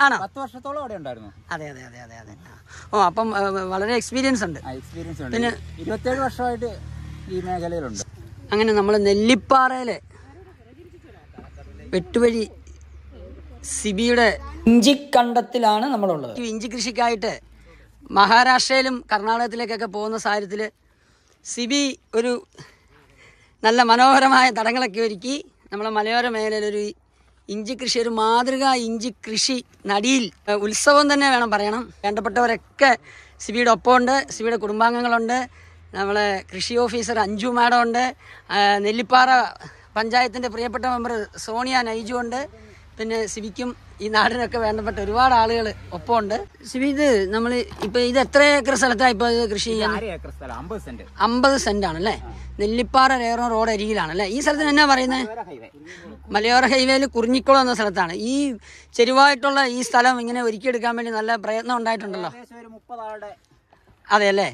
ആണോ? 10 വർഷത്തോളം അവിടെ ഉണ്ടായിരുന്നു. അതെ. ഓ, അപ്പം വളരെ എക്സ്പീരിയൻസ് ഉണ്ട്. പിന്നെ 27 വർഷമായിട്ട് ഈ മേഖലയിലുണ്ട്. അങ്ങനെ നമ്മൾ നെല്ലിപ്പാറയിലെ വെട്ടുവഴി സിബിയുടെ ഇഞ്ചിക്കണ്ടത്തിലാണ് നമ്മളുള്ളത്. ഇഞ്ചി കൃഷിക്കായിട്ട് മഹാരാഷ്ട്രയിലും കർണാടകത്തിലേക്കൊക്കെ പോകുന്ന സാഹചര്യത്തിൽ സിബി ഒരു നല്ല മനോഹരമായ തടങ്ങളൊക്കെ ഒരുക്കി നമ്മളെ മലയോര മേഖലയിലൊരു ഇഞ്ചി കൃഷി, ഒരു മാതൃക ഇഞ്ചി കൃഷി നടിയിൽ ഉത്സവം തന്നെ വേണം പറയണം. വേണ്ടപ്പെട്ടവരൊക്കെ സിബിയുടെ ഒപ്പമുണ്ട്, സിബിയുടെ കുടുംബാംഗങ്ങളുണ്ട്, നമ്മളെ കൃഷി ഓഫീസർ അഞ്ജു മാഡം ഉണ്ട്, നെല്ലിപ്പാറ പഞ്ചായത്തിൻ്റെ പ്രിയപ്പെട്ട മെമ്പർ സോണിയ നൈജു ഉണ്ട്, പിന്നെ സിബിക്കും ഈ നാടിനൊക്കെ വേണ്ടപ്പെട്ട ഒരുപാട് ആളുകൾ ഒപ്പമുണ്ട്. സിബി, ഇത് നമ്മൾ ഇപ്പൊ ഇത് എത്ര ഏക്കർ സ്ഥലത്താണ് ഇപ്പൊ ഇത് കൃഷി ചെയ്യാൻ? 50 സെന്റ് ആണല്ലേ? നെല്ലിപ്പാറ രേറോ റോഡ് അരികിലാണല്ലേ? ഈ സ്ഥലത്തിന് എന്നാ പറയുന്നത്? മലയോര ഹൈവേയിൽ കുറിഞ്ഞിക്കുളം എന്ന സ്ഥലത്താണ്. ഈ ചെരുവായിട്ടുള്ള ഈ സ്ഥലം ഇങ്ങനെ ഒരുക്കിയെടുക്കാൻ വേണ്ടി നല്ല പ്രയത്നം ഉണ്ടായിട്ടുണ്ടല്ലോ. അതെ അല്ലേ?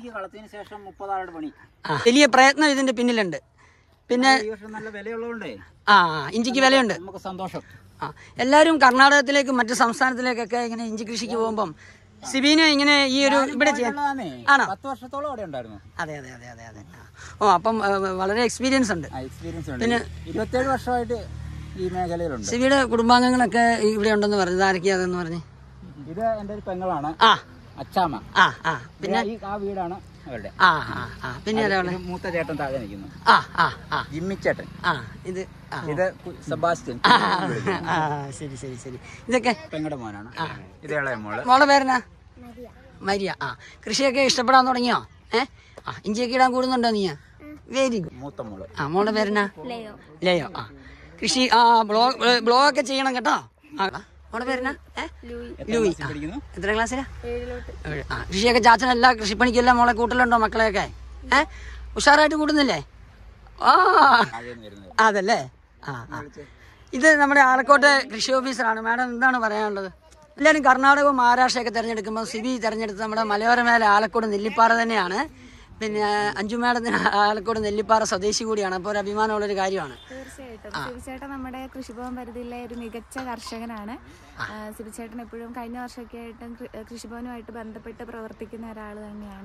വലിയ പ്രയത്നം ഇതിന്റെ പിന്നിലുണ്ട്. പിന്നെ ഇഞ്ചിക്ക് വിലയുണ്ട്. സന്തോഷം. എല്ലാവരും കർണാടകത്തിലേക്കും മറ്റു സംസ്ഥാനത്തിലേക്കൊക്കെ ഇങ്ങനെ ഇഞ്ചി കൃഷിക്ക് പോകുമ്പം സിബിനെ ഇങ്ങനെ ഈ ഒരു ഇവിടെ ചെയ്യാൻ ആണോ? 10 വർഷത്തോളം അവിടെ ഉണ്ടായിരുന്നു. അതെ. ഓ, അപ്പം വളരെ എക്സ്പീരിയൻസ് ഉണ്ട്. പിന്നെ 27 വർഷമായിട്ട് ഈ മേഖലയിലുണ്ട്. സിബിയുടെ കുടുംബാംഗങ്ങളൊക്കെ ഇവിടെ ഉണ്ടെന്ന് പറഞ്ഞു. ആരൊക്കെയാ അതെന്ന് പറഞ്ഞു? ഇത് എന്റെ ഒരു പെങ്ങളാണ്, അച്ചാമ്മ. പിന്നെ ആ വീടാണ് അവരുടെ. പിന്നെ മൂത്ത ചേട്ടൻ താഴെ നിൽക്കുന്നു, ജിമ്മി ചേട്ടൻ. ഇത് സെബാസ്റ്റ്യൻ. ശരി. ഇതൊക്കെ പെങ്ങളുടെ മോനാണ്. ഇത് ഇളയ മോള്. മോളെ പേരെന്നാ? മരിയ. കൃഷിയൊക്കെ ഇഷ്ടപ്പെടാൻ തുടങ്ങിയോ? ഇഞ്ചിയൊക്കെ ഇടാൻ കൂടുന്നുണ്ടോ നീ? Very good. മൂത്ത മോള്. മോളുടെ പേരെന്നാ? ലയോ. കൃഷി ബ്ലോഗൊക്കെ ചെയ്യണം കേട്ടോ. മോളുടെ പേരെന്നാ? ലൂയി. എത്ര ക്ലാസ്സിലാ? കൃഷിയൊക്കെ ചാച്ചനല്ല, കൃഷിപ്പണിക്കെല്ലാം മോളെ കൂട്ടലുണ്ടോ മക്കളെയൊക്കെ? ഉഷാറായിട്ട് കൂടുന്നില്ലേ? അതല്ലേ? ഇത് നമ്മുടെ ആലക്കോട്ടെ കൃഷി ഓഫീസറാണ്. മാഡം എന്താണ് പറയാനുള്ളത്? എല്ലാവരും കർണാടകവും മഹാരാഷ്ട്രയൊക്കെ തിരഞ്ഞെടുക്കുമ്പോൾ സിബി തിരഞ്ഞെടുത്ത് നമ്മുടെ മലയോര മേഖല ആലക്കോട് നെല്ലിപ്പാറ തന്നെയാണ്. പിന്നെ അഞ്ജു മാഡത്തിന് ആലക്കോട് നെല്ലിപ്പാറ സ്വദേശി കൂടിയാണ്. അപ്പോൾ ഒരു അഭിമാനമുള്ളൊരു കാര്യമാണ്. തീർച്ചയായിട്ടും സിബിച്ചേട്ടൻ നമ്മുടെ കൃഷിഭവൻ പരിധിയിലെ ഒരു മികച്ച കർഷകനാണ്. സിബിച്ചേട്ടൻ എപ്പോഴും കഴിഞ്ഞ വർഷമൊക്കെ ആയിട്ടും കൃഷിഭവനുമായിട്ട് ബന്ധപ്പെട്ട് പ്രവർത്തിക്കുന്ന ഒരാൾ തന്നെയാണ്.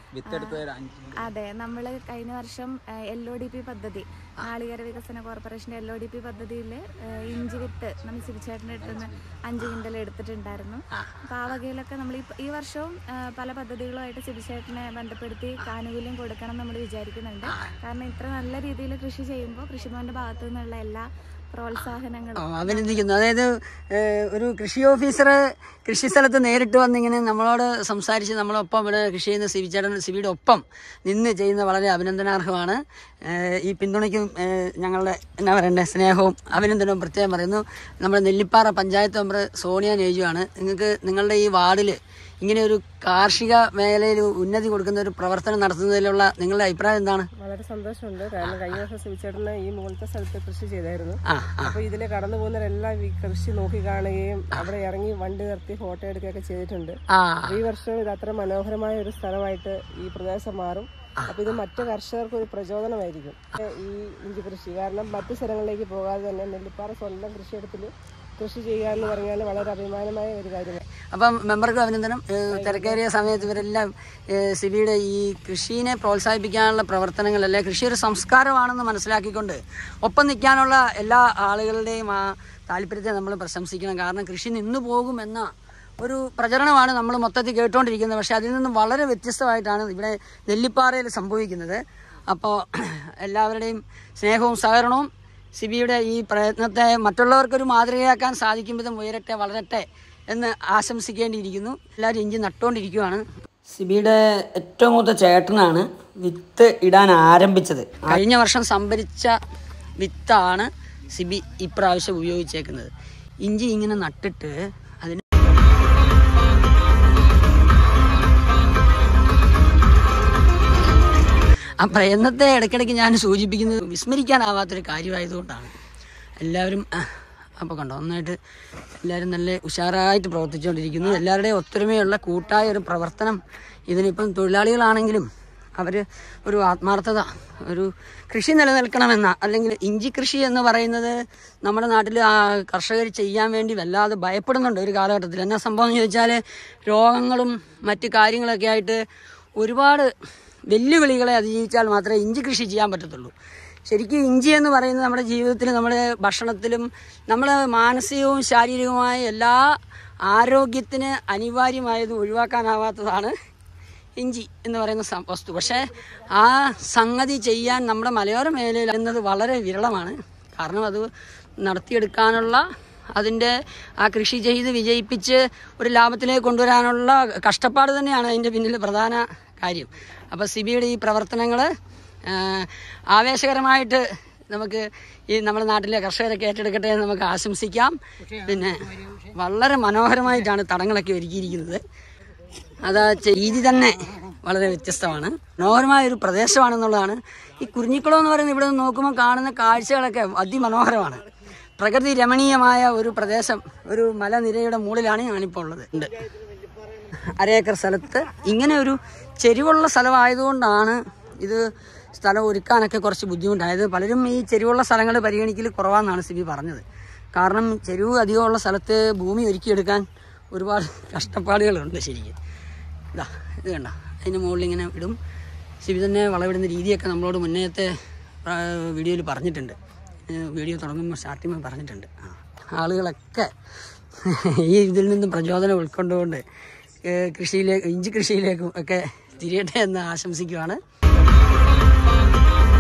അതെ, നമ്മൾ കഴിഞ്ഞ വർഷം LODP പദ്ധതി, നാളികേര വികസന കോർപ്പറേഷന്റെ LODP പദ്ധതിയിൽ ഇഞ്ചി വിത്ത് നമ്മൾ സിബിച്ചേട്ടൻ്റെ അടുത്ത് നിന്ന് 5 ക്വിൻ്റൽ എടുത്തിട്ടുണ്ടായിരുന്നു. അപ്പോൾ ആ വകയിലൊക്കെ നമ്മൾ ഈ വർഷവും പല പദ്ധതികളുമായിട്ട് സിബിച്ചേട്ടനെ ബന്ധപ്പെടുത്തി ആനുകൂല്യം കൊടുക്കണം നമ്മൾ വിചാരിക്കുന്നുണ്ട്. കാരണം ഇത്ര നല്ല രീതിയിൽ കൃഷി ചെയ്യുമ്പോൾ കൃഷിഭവന്റെ ഭാഗത്തു നിന്നുള്ള എല്ലാ പ്രോത്സാഹനങ്ങളും അഭിനന്ദിക്കുന്നു. അതായത് ഒരു കൃഷി ഓഫീസർ കൃഷി സ്ഥലത്ത് നേരിട്ട് വന്നിങ്ങനെ നമ്മളോട് സംസാരിച്ച് നമ്മളൊപ്പം ഇവിടെ കൃഷി ചെയ്യുന്ന സിബിയുടെ ഒപ്പം നിന്ന് ചെയ്യുന്ന വളരെ അഭിനന്ദനാർഹമാണ്. ഈ പിന്തുണയ്ക്കും ഞങ്ങളുടെ എന്നാ പറയണ്ടേ സ്നേഹവും അഭിനന്ദനവും പ്രത്യേകം പറയുന്നു. നമ്മുടെ നെല്ലിപ്പാറ പഞ്ചായത്ത് മെമ്പർ സോണിയ നേജു ആണ്. നിങ്ങളുടെ ഈ വാർഡിൽ ഇങ്ങനെ ഒരു കാർഷിക മേഖലയിൽ ഉന്നതി കൊടുക്കുന്ന ഒരു പ്രവർത്തനം നടത്തുന്നതിലുള്ള നിങ്ങളുടെ അഭിപ്രായം എന്താണ്? വളരെ സന്തോഷമുണ്ട്. കാരണം കഴിഞ്ഞ വർഷം സിബിച്ചേട്ടന് ഈ മുകളിലത്തെ സ്ഥലത്ത് കൃഷി ചെയ്തായിരുന്നു. അപ്പൊ ഇതിലെ കടന്നു പോകുന്നവരെല്ലാം ഈ കൃഷി നോക്കി കാണുകയും അവിടെ ഇറങ്ങി വണ്ടി നിർത്തി ഫോട്ടോ എടുക്കുകയൊക്കെ ചെയ്തിട്ടുണ്ട്. ഈ വർഷം ഇത് അത്ര മനോഹരമായ ഒരു സ്ഥലമായിട്ട് ഈ പ്രദേശം മാറും. അപ്പൊ ഇത് മറ്റു കർഷകർക്ക് ഒരു പ്രചോദനമായിരിക്കും ഈ ഇഞ്ചി കൃഷി. കാരണം മറ്റു സ്ഥലങ്ങളിലേക്ക് പോകാതെ തന്നെ നെല്ലിപ്പാറ സ്വന്തം കൃഷിയിടത്തിൽ കൃഷി ചെയ്യുക എന്ന് പറഞ്ഞാൽ വളരെ അഭിമാനമായ ഒരു കാര്യമാണ്. അപ്പം മെമ്പർക്ക് അഭിനന്ദനം. തിരക്കേറിയ സമയത്ത് ഇവരെല്ലാം സിബിയുടെ ഈ കൃഷിയെ പ്രോത്സാഹിപ്പിക്കാനുള്ള പ്രവർത്തനങ്ങളല്ലേ, കൃഷി ഒരു സംസ്കാരമാണെന്ന് മനസ്സിലാക്കിക്കൊണ്ട് ഒപ്പം നിൽക്കാനുള്ള എല്ലാ ആളുകളുടെയും ആ താല്പര്യത്തെ നമ്മൾ പ്രശംസിക്കണം. കാരണം കൃഷി നിന്നു പോകുമെന്ന ഒരു പ്രചരണമാണ് നമ്മൾ മൊത്തത്തിൽ കേട്ടുകൊണ്ടിരിക്കുന്നത്. പക്ഷേ അതിൽ നിന്നും വളരെ വ്യത്യസ്തമായിട്ടാണ് ഇവിടെ നെല്ലിപ്പാറയിൽ സംഭവിക്കുന്നത്. അപ്പോൾ എല്ലാവരുടെയും സ്നേഹവും സഹകരണവും സിബിയുടെ ഈ പ്രയത്നത്തെ മറ്റുള്ളവർക്കൊരു മാതൃകയാക്കാൻ സാധിക്കും വിധം ഉയരട്ടെ, വളരട്ടെ എന്ന് ആശംസിക്കേണ്ടിയിരിക്കുന്നു. എല്ലാവരും ഇഞ്ചി നട്ടുകൊണ്ടിരിക്കുകയാണ്. സിബിയുടെ ഏറ്റവും മൂത്ത ചേട്ടനാണ് വിത്ത് ഇടാൻ ആരംഭിച്ചത്. കഴിഞ്ഞ വർഷം സംഭരിച്ച വിത്താണ് സിബി ഇപ്രാവശ്യം ഉപയോഗിച്ചേക്കുന്നത്. ഇഞ്ചി ഇങ്ങനെ നട്ടിട്ട് അതിന് ആ പ്രയത്നത്തെ ഇടയ്ക്കിടയ്ക്ക് ഞാൻ സൂചിപ്പിക്കുന്നത് വിസ്മരിക്കാനാവാത്തൊരു കാര്യമായതുകൊണ്ടാണ്. എല്ലാവരും അപ്പോൾ കണ്ടോ ഒന്നായിട്ട് എല്ലാവരും നല്ല ഉഷാറായിട്ട് പ്രവർത്തിച്ചുകൊണ്ടിരിക്കുന്നു. എല്ലാവരുടെയും ഒത്തൊരുമയുള്ള കൂട്ടായ ഒരു പ്രവർത്തനം. ഇതിനിപ്പം തൊഴിലാളികളാണെങ്കിലും അവർ ഒരു ആത്മാർത്ഥത, ഒരു കൃഷി നിലനിൽക്കണമെന്ന, അല്ലെങ്കിൽ ഇഞ്ചി കൃഷി എന്ന് പറയുന്നത് നമ്മുടെ നാട്ടിൽ കർഷകർ ചെയ്യാൻ വേണ്ടി വല്ലാതെ ഭയപ്പെടുന്നുണ്ട് ഒരു കാലഘട്ടത്തിൽ. എന്നാ സംഭവം എന്ന് ചോദിച്ചാൽ രോഗങ്ങളും മറ്റു കാര്യങ്ങളൊക്കെ ആയിട്ട് ഒരുപാട് വെല്ലുവിളികളെ അതിജീവിച്ചാൽ മാത്രമേ ഇഞ്ചി കൃഷി ചെയ്യാൻ പറ്റത്തുള്ളൂ. ശരിക്കും ഇഞ്ചി എന്ന് പറയുന്നത് നമ്മുടെ ജീവിതത്തിൽ, നമ്മുടെ ഭക്ഷണത്തിലും, നമ്മുടെ മാനസികവും ശാരീരികവുമായ എല്ലാ ആരോഗ്യത്തിന് അനിവാര്യമായതും ഒഴിവാക്കാനാവാത്തതാണ് ഇഞ്ചി എന്ന് പറയുന്ന വസ്തു. പക്ഷേ ആ സംഗതി ചെയ്യാൻ നമ്മുടെ മലയോര മേഖലയിൽ എന്നത് വളരെ വിരളമാണ്. കാരണം അത് നടത്തിയെടുക്കാനുള്ള, അതിൻ്റെ ആ കൃഷി ചെയ്ത് വിജയിപ്പിച്ച് ഒരു ലാഭത്തിലേക്ക് കൊണ്ടുവരാനുള്ള കഷ്ടപ്പാട് തന്നെയാണ് അതിൻ്റെ പിന്നിൽ പ്രധാന കാര്യം. അപ്പോൾ സിബിയുടെ ഈ പ്രവർത്തനങ്ങൾ ആവേശകരമായിട്ട് നമുക്ക് ഈ നമ്മുടെ നാട്ടിലെ കർഷകരൊക്കെ ഏറ്റെടുക്കട്ടെ എന്ന് നമുക്ക് ആശംസിക്കാം. പിന്നെ വളരെ മനോഹരമായിട്ടാണ് തടങ്ങളൊക്കെ ഒരുക്കിയിരിക്കുന്നത്. അതാ രീതി തന്നെ വളരെ വ്യത്യസ്തമാണ്. മനോഹരമായ ഒരു പ്രദേശമാണെന്നുള്ളതാണ്. ഈ കുറിഞ്ഞിക്കുളം എന്ന് പറയുന്നത് ഇവിടെ നിന്ന് നോക്കുമ്പോൾ കാണുന്ന കാഴ്ചകളൊക്കെ അതിമനോഹരമാണ്. പ്രകൃതി രമണീയമായ ഒരു പ്രദേശം, ഒരു മലനിരയുടെ മുകളിലാണ് ഞാനിപ്പോൾ ഉള്ളത്. ഉണ്ട് 1/2 ഏക്കർ സ്ഥലത്ത് ഇങ്ങനെ ഒരു ചെരിവുള്ള സ്ഥലമായതുകൊണ്ടാണ് ഇത് സ്ഥലം ഒരുക്കാനൊക്കെ കുറച്ച് ബുദ്ധിമുട്ടായത്. പലരും ഈ ചെരിവുള്ള സ്ഥലങ്ങൾ പരിഗണിക്കൽ കുറവാണെന്നാണ് സിബി പറഞ്ഞത്. കാരണം ചെരിവ് അധികമുള്ള സ്ഥലത്ത് ഭൂമി ഒരുക്കിയെടുക്കാൻ ഒരുപാട് കഷ്ടപ്പാടുകളുണ്ട് ശരിക്കും. ഇതാ ഇത് കണ്ട, അതിന് മുകളിൽ ഇങ്ങനെ ഇടും. സിബി തന്നെ വളവിടുന്ന രീതിയൊക്കെ നമ്മളോട് മുന്നേത്തെ വീഡിയോയിൽ പറഞ്ഞിട്ടുണ്ട്. വീഡിയോ തുടങ്ങുമ്പോൾ സ്റ്റാർട്ടിങ്ങിൽ പറഞ്ഞിട്ടുണ്ട്. ആളുകളൊക്കെ ഈ ഇതിൽ നിന്നും പ്രചോദനം ഉൾക്കൊണ്ടുകൊണ്ട് ഇഞ്ചി കൃഷിയിലേക്കും ഒക്കെ തിരിയട്ടെ എന്ന് ആശംസിക്കുകയാണ്.